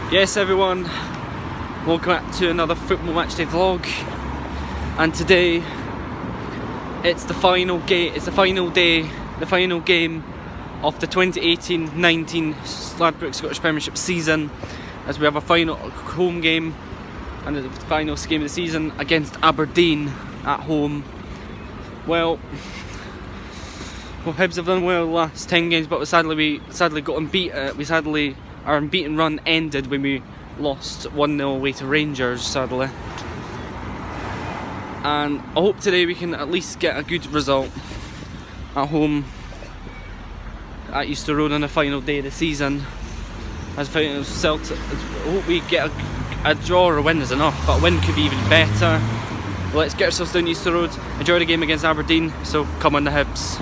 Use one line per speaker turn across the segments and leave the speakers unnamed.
Yes everyone, welcome back to another football matchday vlog, and today it's the final game. It's the final day, the final game of the 2018-19 Ladbrokes Scottish Premiership season, as we have a final home game and the final game of the season against Aberdeen at home. Well, Hibs have done well the last 10 games, but we sadly got unbeaten. Our unbeaten run ended when we lost 1-0 away to Rangers, sadly. And I hope today we can at least get a good result at home at Easter Road on the final day of the season. As Celtic, I hope we get a draw or a win is enough, but a win could be even better. Well, let's get ourselves down Easter Road, enjoy the game against Aberdeen, so come on the Hibs.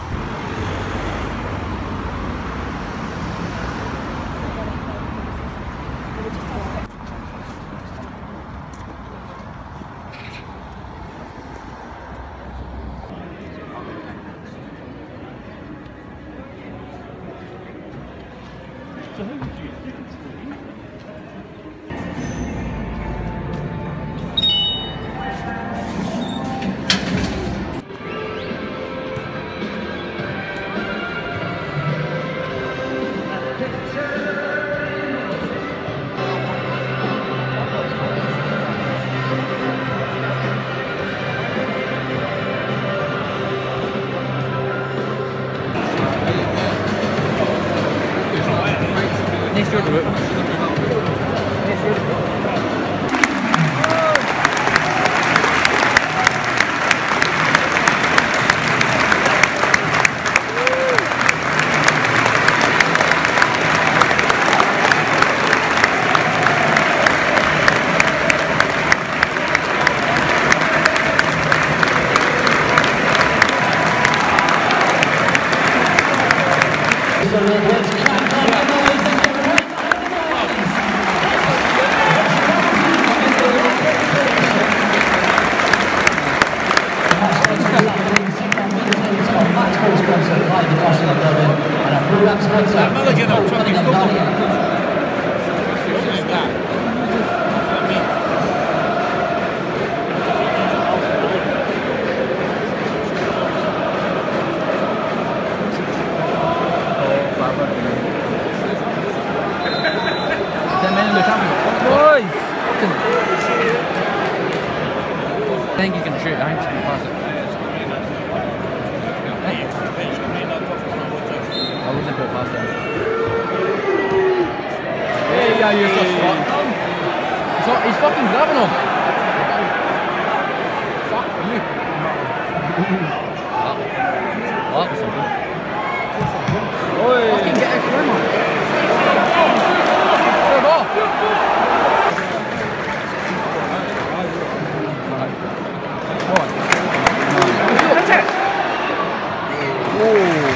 I think you can shoot, I think you can pass it. I wouldn't put it past him. Hey, yeah, you're so smart. He's fucking grabbing him. Fuck you. That was something. Fucking get out of man. Throw it off. That's it! Oh.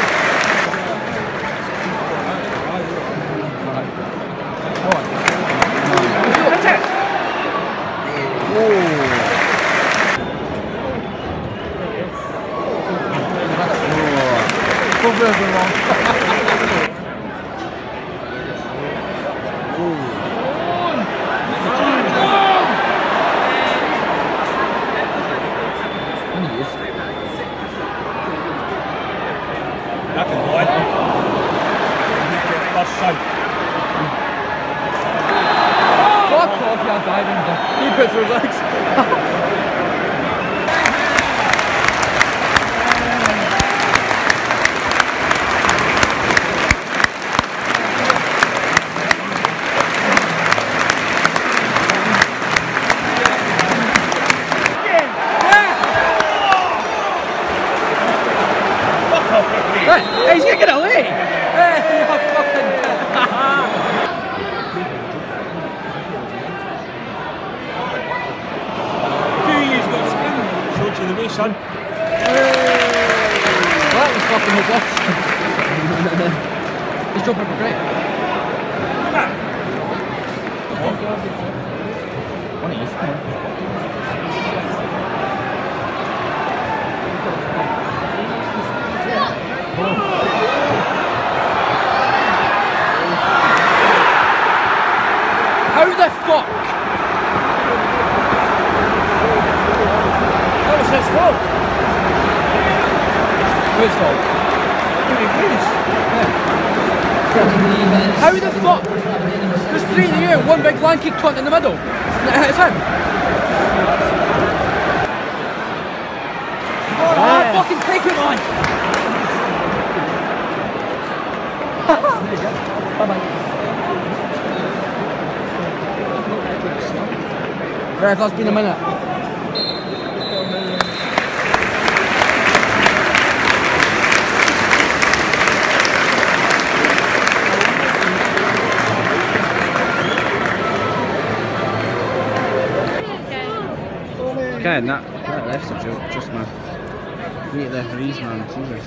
That's it! Fuck off, you're diving. He puts his legs. Hey, he's getting away! Hey, you're fucking...
To the way, son.
That was fucking hopeless. He's jumping for great. One of these. Who's fault? How the fuck? There's 3 in the air, one big lanky cunt in the middle. It's him. Oh, fucking take it on! Bye-bye. Ref, that's been a minute.
Okay, that left's a joke, just my meet the referees, man, Jesus.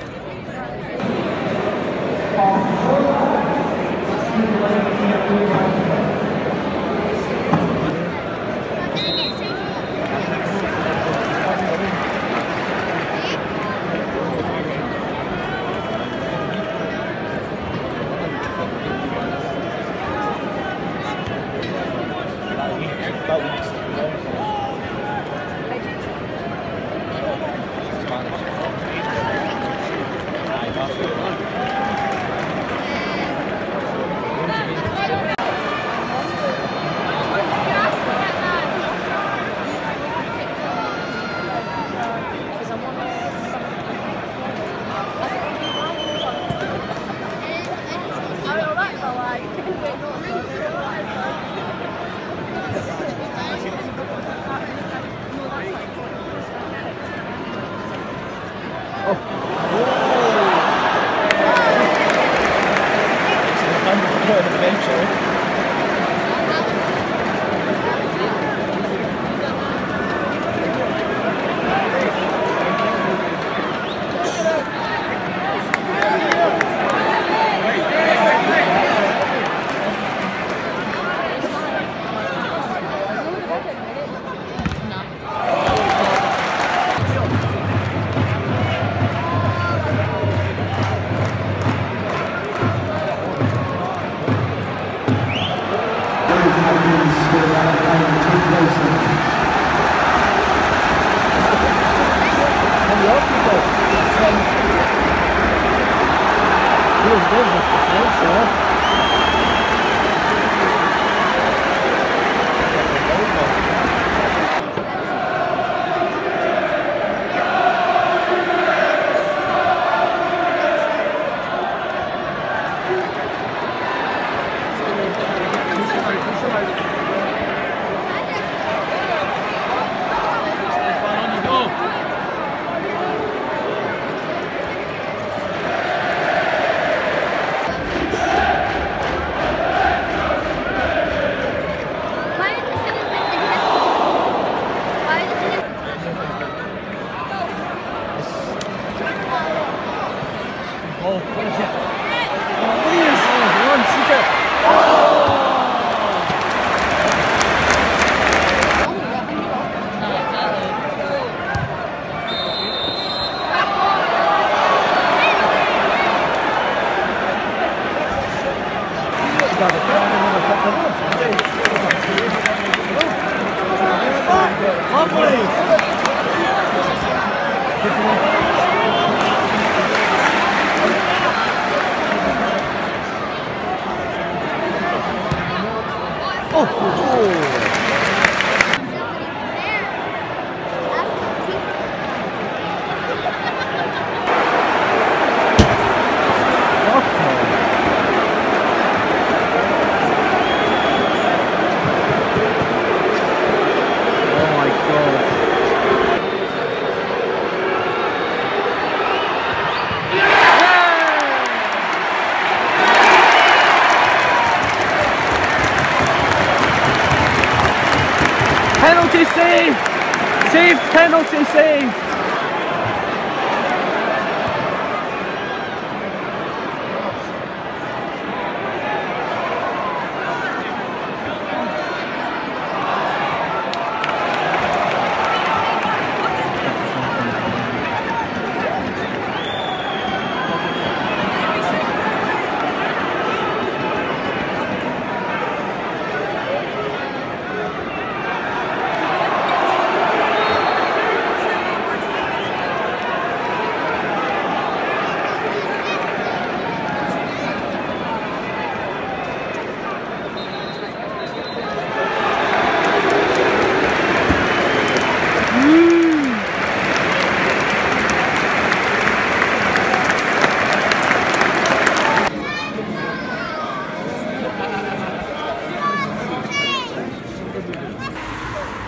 Penalty saved! Saved, penalty saved!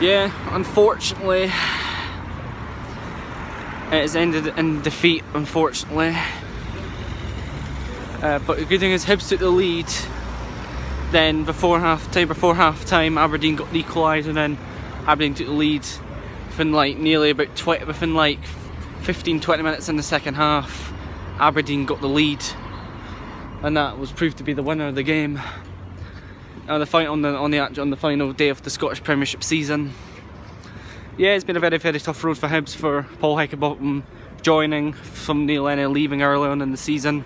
yeah, unfortunately, it has ended in defeat, unfortunately. But the good thing is Hibs took the lead. Then before half time, Aberdeen got the equalised, and then Aberdeen took the lead within like nearly about 15-20 minutes in the second half. Aberdeen got the lead, and that was proved to be the winner of the game. On the final day of the Scottish Premiership season. Yeah, it's been a very, very tough road for Hibs, for Paul Heckingbottom joining, from Neil Lennon leaving early on in the season.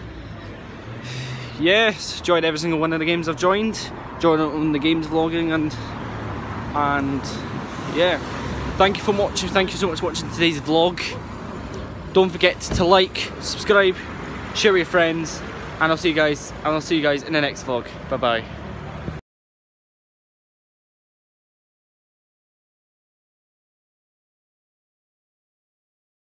Yes, enjoyed every single one of the games I've joined on the games vlogging, and yeah, thank you for watching. Thank you so much for watching today's vlog. Don't forget to like, subscribe, share with your friends, and I'll see you guys in the next vlog. Bye bye.